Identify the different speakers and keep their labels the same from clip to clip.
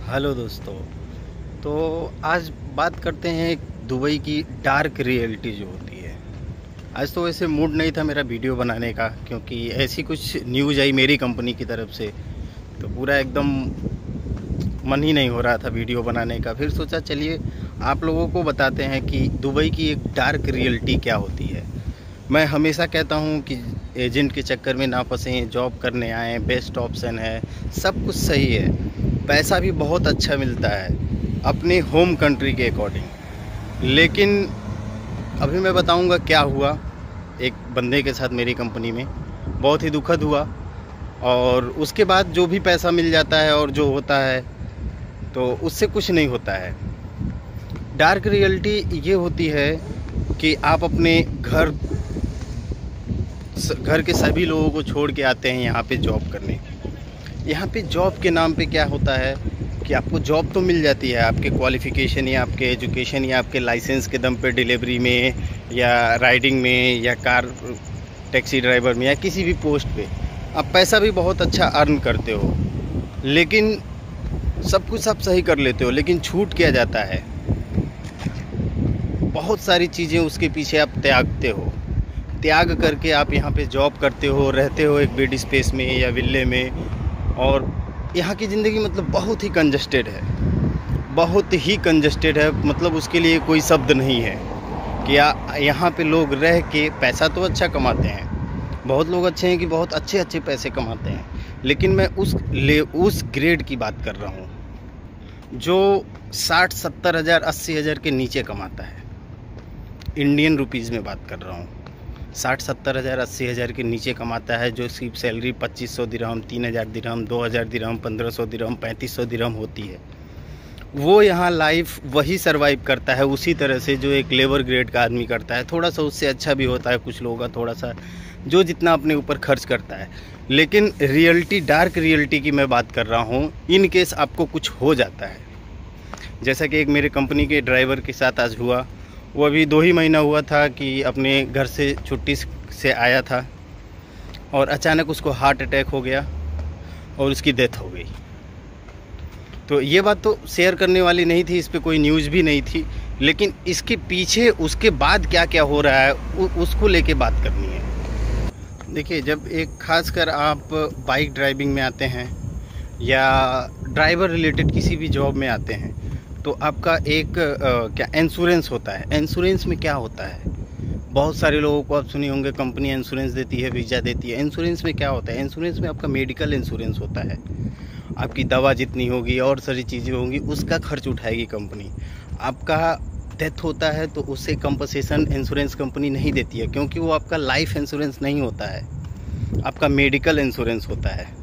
Speaker 1: Hello दोस्तों। तो आज बात करते हैं दुबई की डार्क रियलिटी जो होती है। आज तो वैसे मूड नहीं था मेरा वीडियो बनाने का, क्योंकि ऐसी कुछ न्यूज़ आई मेरी कंपनी की तरफ से, तो पूरा एकदम मन ही नहीं हो रहा था वीडियो बनाने का। फिर सोचा चलिए आप लोगों को बताते हैं कि दुबई की एक डार्क रियलिटी क्या होती है। मैं हमेशा कहता हूँ कि एजेंट के चक्कर में ना फंसें, जॉब करने आएँ, बेस्ट ऑप्शन है, सब कुछ सही है, पैसा भी बहुत अच्छा मिलता है अपने होम कंट्री के अकॉर्डिंग। लेकिन अभी मैं बताऊंगा क्या हुआ एक बंदे के साथ मेरी कंपनी में। बहुत ही दुखद हुआ, और उसके बाद जो भी पैसा मिल जाता है और जो होता है तो उससे कुछ नहीं होता है। डार्क रियलिटी ये होती है कि आप अपने घर के सभी लोगों को छोड़ के आते हैं यहाँ पे जॉब करने। यहाँ पे जॉब के नाम पे क्या होता है कि आपको जॉब तो मिल जाती है आपके क्वालिफ़िकेशन या आपके एजुकेशन या आपके लाइसेंस के दम पे, डिलीवरी में या राइडिंग में या कार टैक्सी ड्राइवर में या किसी भी पोस्ट पे आप पैसा भी बहुत अच्छा अर्न करते हो, लेकिन सब कुछ आप सही कर लेते हो, लेकिन छूट किया जाता है। बहुत सारी चीज़ें उसके पीछे आप त्यागते हो, त्याग करके आप यहाँ पे जॉब करते हो, रहते हो एक बेड स्पेस में या विले में। और यहाँ की ज़िंदगी मतलब बहुत ही कंजस्टेड है, बहुत ही कंजस्टेड है। मतलब उसके लिए कोई शब्द नहीं है कि यहाँ पे लोग रह के पैसा तो अच्छा कमाते हैं, बहुत लोग अच्छे हैं कि बहुत अच्छे अच्छे पैसे कमाते हैं, लेकिन मैं उस ग्रेड की बात कर रहा हूँ जो 60-70 हज़ार 80 हज़ार के नीचे कमाता है। इंडियन रुपीज़ में बात कर रहा हूँ। 60-70 हज़ार 80 हज़ार के नीचे कमाता है, जो सिर्फ सैलरी 2500 दिरहम, 3000 दिरहम, 2000 दिरहम, 1500 दिरहम, 3500 दिरहम होती है। वो यहाँ लाइफ वही सरवाइव करता है उसी तरह से जो एक लेबर ग्रेड का आदमी करता है। थोड़ा सा उससे अच्छा भी होता है कुछ लोगों का, थोड़ा सा जो जितना अपने ऊपर खर्च करता है। लेकिन रियलिटी, डार्क रियलिटी की मैं बात कर रहा हूँ। इन केस आपको कुछ हो जाता है, जैसा कि एक मेरे कंपनी के ड्राइवर के साथ आज हुआ। वो अभी 2 ही महीना हुआ था कि अपने घर से छुट्टी से आया था और अचानक उसको हार्ट अटैक हो गया और उसकी डेथ हो गई। तो ये बात तो शेयर करने वाली नहीं थी, इस पे कोई न्यूज़ भी नहीं थी, लेकिन इसके पीछे उसके बाद क्या क्या हो रहा है उसको लेके बात करनी है। देखिए, जब एक खासकर आप बाइक ड्राइविंग में आते हैं या ड्राइवर रिलेटेड किसी भी जॉब में आते हैं, तो आपका एक क्या इंश्योरेंस होता है। इंश्योरेंस में क्या होता है, बहुत सारे लोगों को आप सुने होंगे, कंपनी इंश्योरेंस देती है, वीज़ा देती है। इंश्योरेंस में क्या होता है, इंश्योरेंस में आपका मेडिकल इंश्योरेंस होता है। आपकी दवा जितनी होगी और सारी चीज़ें होंगी उसका खर्च उठाएगी कंपनी। आपका डेथ होता है तो उससे कंपनसेशन इंश्योरेंस कंपनी नहीं देती है, क्योंकि वो आपका लाइफ इंश्योरेंस नहीं होता है, आपका मेडिकल इंश्योरेंस होता है।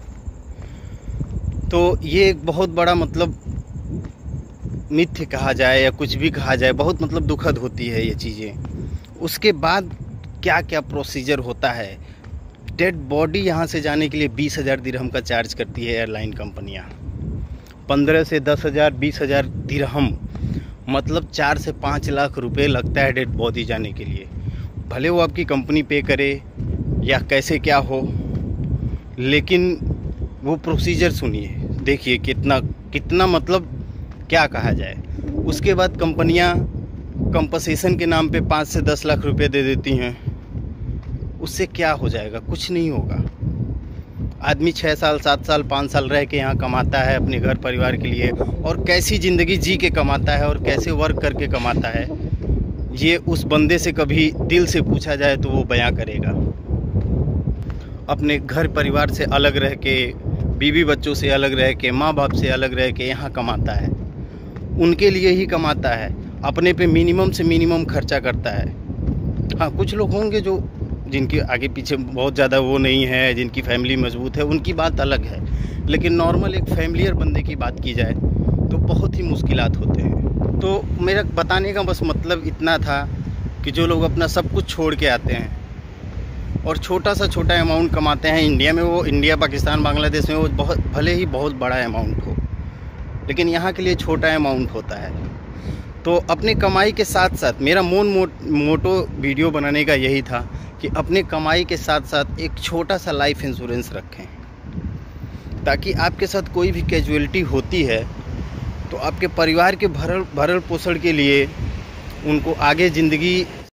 Speaker 1: तो ये एक बहुत बड़ा मतलब मिथ्य कहा जाए या कुछ भी कहा जाए, बहुत मतलब दुखद होती है ये चीज़ें। उसके बाद क्या क्या प्रोसीजर होता है। डेड बॉडी यहाँ से जाने के लिए 20,000 दिरहम का चार्ज करती है एयरलाइन कंपनियाँ। 15 से 10,000 20,000 दिरहम, मतलब 4 से 5 लाख रुपए लगता है डेड बॉडी जाने के लिए। भले वो आपकी कंपनी पे करे या कैसे क्या हो, लेकिन वो प्रोसीजर सुनिए, देखिए कितना मतलब क्या कहा जाए। उसके बाद कंपनियां कंपनसेशन के नाम पे 5 से 10 लाख रुपए दे देती हैं। उससे क्या हो जाएगा, कुछ नहीं होगा। आदमी 6 साल 7 साल 5 साल रह के यहाँ कमाता है अपने घर परिवार के लिए, और कैसी ज़िंदगी जी के कमाता है और कैसे वर्क करके कमाता है, ये उस बंदे से कभी दिल से पूछा जाए तो वो बयां करेगा। अपने घर परिवार से अलग रह के, बीवी बच्चों से अलग रह के, माँ बाप से अलग रह के यहाँ कमाता है, उनके लिए ही कमाता है, अपने पे मिनिमम से मिनिमम खर्चा करता है। हाँ, कुछ लोग होंगे जो जिनके आगे पीछे बहुत ज़्यादा वो नहीं है, जिनकी फैमिली मजबूत है, उनकी बात अलग है, लेकिन नॉर्मल एक फैमिलियर बंदे की बात की जाए तो बहुत ही मुश्किलात होते हैं। तो मेरा बताने का बस मतलब इतना था कि जो लोग अपना सब कुछ छोड़ के आते हैं और छोटा अमाउंट कमाते हैं इंडिया में, वो इंडिया पाकिस्तान बांग्लादेश में वो बहुत भले ही बहुत बड़ा अमाउंट हो, लेकिन यहाँ के लिए छोटा अमाउंट होता है। तो अपने कमाई के साथ साथ मेरा मोटो वीडियो बनाने का यही था कि अपने कमाई के साथ साथ एक छोटा सा लाइफ इंश्योरेंस रखें, ताकि आपके साथ कोई भी कैजुअलिटी होती है तो आपके परिवार के भरण पोषण के लिए उनको आगे ज़िंदगी